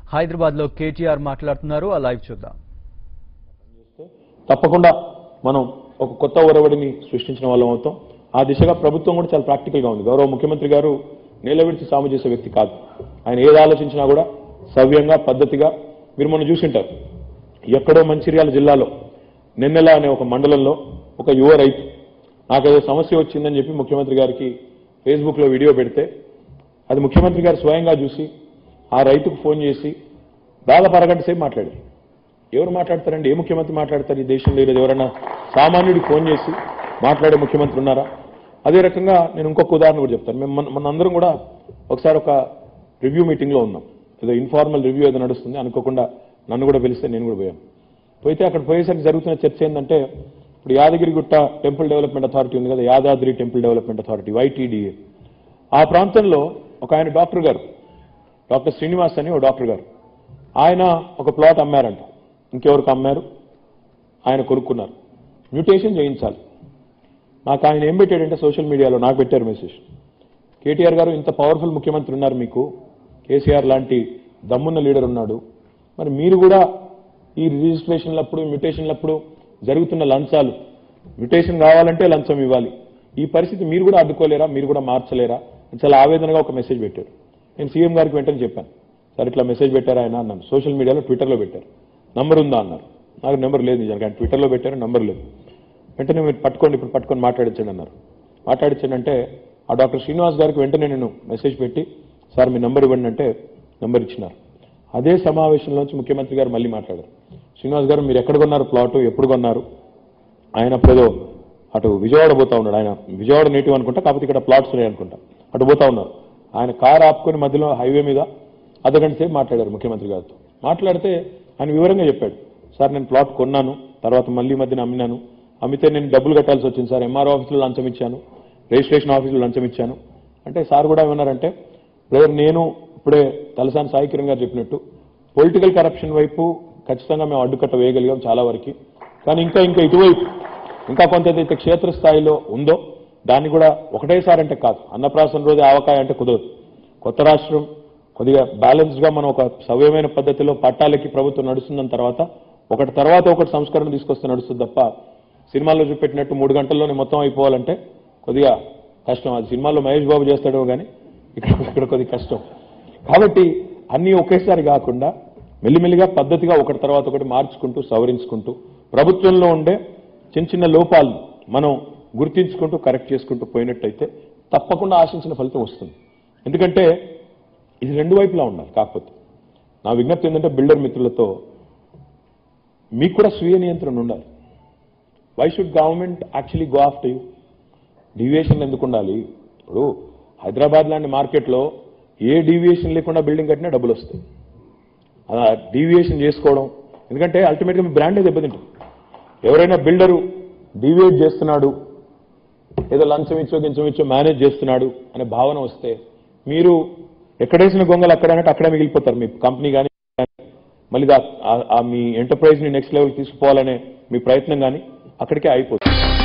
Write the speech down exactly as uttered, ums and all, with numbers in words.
హైదరాబాద్ లో కేటీఆర్ మాట్లాడుతున్నారు. ఆ లైవ్ చూద్దాం. తప్పకుండా మనం ఒక కొత్త ఒరవడిని సృష్టించిన వాళ్ళం అవుతాం. ఆ దిశగా ప్రభుత్వం కూడా చాలా ప్రాక్టికల్ గా ఉంది. గౌరవ ముఖ్యమంత్రి గారు నేల విడిచి సాము చేసే వ్యక్తి కాదు. ఆయన ఏది ఆలోచించినా కూడా సవ్యంగా పద్ధతిగా మీరు మొన్న చూసింటారు. ఎక్కడో మంచిర్యాల జిల్లాలో నిన్నెల అనే ఒక మండలంలో ఒక యువ రైతు నాకేదో సమస్య వచ్చిందని చెప్పి ముఖ్యమంత్రి గారికి ఫేస్బుక్ లో వీడియో పెడితే అది ముఖ్యమంత్రి గారు స్వయంగా చూసి ఆ రైతుకు ఫోన్ చేసి దాదాపు అరగంట సేపు మాట్లాడారు. ఎవరు మాట్లాడతారండి? ఏ ముఖ్యమంత్రి మాట్లాడతారు ఈ దేశంలో? ఈరోజు ఎవరైనా సామాన్యుడికి ఫోన్ చేసి మాట్లాడే ముఖ్యమంత్రి ఉన్నారా? అదే రకంగా నేను ఇంకొక ఉదాహరణ కూడా చెప్తాను. మేము మన మనందరం కూడా ఒకసారి ఒక రివ్యూ మీటింగ్లో ఉన్నాం. ఏదో ఇన్ఫార్మల్ రివ్యూ ఏదో నడుస్తుంది, అనుకోకుండా నన్ను కూడా పిలిస్తే నేను కూడా పోయాను. పోయితే అక్కడ పోయేసరికి జరుగుతున్న చర్చ ఏంటంటే, ఇప్పుడు యాదగిరిగుట్ట టెంపుల్ డెవలప్మెంట్ అథారిటీ ఉంది కదా, Yadadri temple development authority YTDA, ఆ ప్రాంతంలో ఒక ఆయన డాక్టర్ గారు, డాక్టర్ శ్రీనివాస్ అని ఒక డాక్టర్ గారు, ఆయన ఒక ప్లాట్ అమ్మారంట. ఇంకెవరికి అమ్మారు? ఆయన కొనుక్కున్నారు. మ్యూటేషన్ చేయించాలి. నాకు ఆయన ఏం పెట్టాడంటే సోషల్ మీడియాలో నాకు పెట్టారు మెసేజ్, కేటీఆర్ గారు ఇంత పవర్ఫుల్ ముఖ్యమంత్రి ఉన్నారు, మీకు కేసీఆర్ లాంటి దమ్మున్న లీడర్ ఉన్నాడు, మరి మీరు కూడా ఈ రిజిస్ట్రేషన్లప్పుడు మ్యూటేషన్లప్పుడు జరుగుతున్న లంచాలు, మ్యూటేషన్ కావాలంటే లంచం ఇవ్వాలి, ఈ పరిస్థితి మీరు కూడా అడ్డుకోలేరా, మీరు కూడా మార్చలేరా? చాలా ఆవేదనగా ఒక మెసేజ్ పెట్టారు. నేను సీఎం గారికి వెంటనే చెప్పాను, సార్ ఇట్లా మెసేజ్ పెట్టారా ఆయన అన్నాను. సోషల్ మీడియాలో ట్విట్టర్లో పెట్టారు. నంబర్ ఉందా అన్నారు. నాకు నెంబర్ లేదు నిజానికి, ఆయన ట్విట్టర్లో పెట్టారు, నెంబర్ లేదు. వెంటనే మీరు పట్టుకోండి, ఇప్పుడు పట్టుకొని మాట్లాడించండి అన్నారు. మాట్లాడించండి అంటే ఆ డాక్టర్ శ్రీనివాస్ గారికి వెంటనే నేను మెసేజ్ పెట్టి, సార్ మీ నెంబర్ ఇవ్వండి అంటే నెంబర్ ఇచ్చినారు. అదే సమావేశంలోంచి ముఖ్యమంత్రి గారు మళ్ళీ మాట్లాడారు. శ్రీనివాస్ గారు మీరు ఎక్కడ కొన్నారు ప్లాటు, ఎప్పుడు కొన్నారు? ఆయన అప్పుడేదో అటు విజయవాడ పోతా ఉన్నాడు. ఆయన విజయవాడ నేటివ్ అనుకుంటా, కాకపోతే ఇక్కడ ప్లాట్స్ ఉన్నాయి అనుకుంటా, అటు పోతా ఉన్నారు. ఆయన కారు ఆపుకొని మధ్యలో హైవే మీద అర్ధగంట సేపు మాట్లాడారు ముఖ్యమంత్రి గారితో. మాట్లాడితే ఆయన వివరంగా చెప్పాడు, సార్ నేను ప్లాట్ కొన్నాను, తర్వాత మళ్ళీ మధ్యన అమ్మినాను, అమ్మితే నేను డబ్బులు కట్టాల్సి వచ్చింది సార్, ఎంఆర్ఓ ఆఫీసులో లంచం ఇచ్చాను, రిజిస్ట్రేషన్ ఆఫీసులో లంచం ఇచ్చాను అంటే, సార్ కూడా ఏమన్నారంటే, బ్రదర్ నేను ఇప్పుడే తలసాని సాయి కిరణ్ గారు చెప్పినట్టు పొలిటికల్ కరప్షన్ వైపు ఖచ్చితంగా మేము అడ్డుకట్ట వేయగలిగాం చాలా వరకు, కానీ ఇంకా ఇంకా ఇటువైపు ఇంకా కొంత ఏదైతే క్షేత్రస్థాయిలో ఉందో దాన్ని కూడా ఒకటేసారి అంటే కాదు, అన్నప్రాసన రోజు ఆవకాయ అంటే కుదరదు. కొత్త రాష్ట్రం కొద్దిగా బ్యాలెన్స్గా మనం ఒక సవ్యమైన పద్ధతిలో పట్టాలకి ప్రభుత్వం నడుస్తున్న తర్వాత ఒకటి తర్వాత ఒకటి సంస్కరణ తీసుకొస్తే నడుస్తుంది తప్ప, సినిమాల్లో చూపెట్టినట్టు మూడు గంటల్లోనే మొత్తం అయిపోవాలంటే కొద్దిగా కష్టం. అది సినిమాల్లో మహేష్ బాబు చేస్తాడో కానీ ఇక్కడ ఇక్కడ కొద్దిగా కష్టం. కాబట్టి అన్నీ ఒకేసారి కాకుండా మెల్లిమెల్లిగా పద్ధతిగా ఒకటి తర్వాత ఒకటి మార్చుకుంటూ సవరించుకుంటూ ప్రభుత్వంలో ఉండే చిన్న చిన్న లోపాలు మనం గుర్తించుకుంటూ కరెక్ట్ చేసుకుంటూ పోయినట్టయితే తప్పకుండా ఆశించిన ఫలితం వస్తుంది. ఎందుకంటే ఇది రెండు వైపులా ఉండాలి. కాకపోతే నా విజ్ఞప్తి ఏంటంటే బిల్డర్ మిత్రులతో మీకు కూడా స్వీయ నియంత్రణ ఉండాలి. Why should government actually go after you? Deviation ఎందుకు ఉండాలి? ఇప్పుడు హైదరాబాద్ లాంటి మార్కెట్లో ఏ డీవియేషన్ లేకుండా బిల్డింగ్ కట్టినా డబ్బులు వస్తాయి. అలా డీవియేషన్ చేసుకోవడం, ఎందుకంటే అల్టిమేట్గా మీ బ్రాండే దెబ్బతింటుంది. ఎవరైనా బిల్డరు డీవియేట్ చేస్తున్నాడు, ఏదో లంచం ఇచ్చో గించం ఇచ్చో మేనేజ్ చేస్తున్నాడు అనే భావన వస్తే మీరు ఎక్కడేసిన గొంగలు అక్కడ అన్నట్టు అక్కడే మిగిలిపోతారు. మీ కంపెనీ కానీ మళ్ళీ మీ ఎంటర్ప్రైజ్ని నెక్స్ట్ లెవెల్కి తీసుకుపోవాలనే మీ ప్రయత్నం కానీ అక్కడికే అయిపోతుంది.